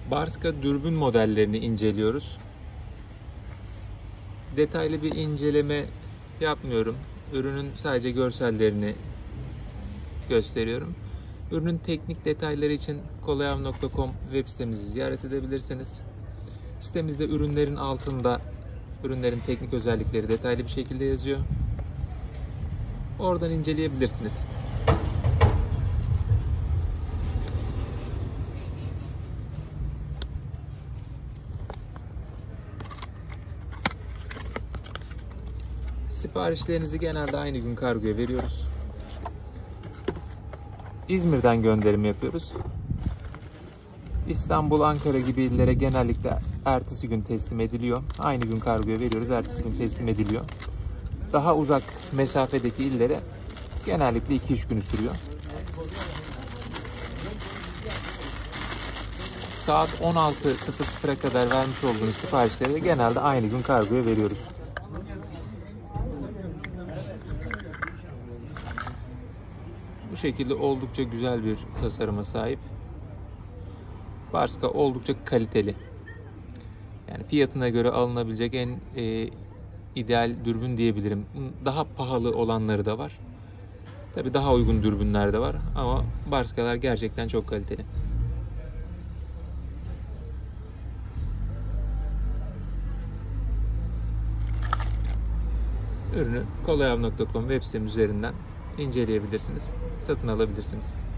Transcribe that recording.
Barska dürbün modellerini inceliyoruz. Detaylı bir inceleme yapmıyorum. Ürünün sadece görsellerini gösteriyorum. Ürünün teknik detayları için kolayav.com web sitemizi ziyaret edebilirsiniz. Sitemizde ürünlerin altında ürünlerin teknik özellikleri detaylı bir şekilde yazıyor. Oradan inceleyebilirsiniz. Siparişlerinizi genelde aynı gün kargoya veriyoruz. İzmir'den gönderim yapıyoruz. İstanbul, Ankara gibi illere genellikle ertesi gün teslim ediliyor. Aynı gün kargoya veriyoruz, ertesi gün teslim ediliyor. Daha uzak mesafedeki illere genellikle 2-3 günü sürüyor. Saat 16.00'a kadar vermiş olduğunuz siparişleri de genelde aynı gün kargoya veriyoruz. Bu şekilde oldukça güzel bir tasarıma sahip. Barska oldukça kaliteli. Yani fiyatına göre alınabilecek en ideal dürbün diyebilirim. Daha pahalı olanları da var. Tabii daha uygun dürbünler de var ama Barskalar gerçekten çok kaliteli. Ürünü kolayav.com web sitemiz üzerinden inceleyebilirsiniz, satın alabilirsiniz.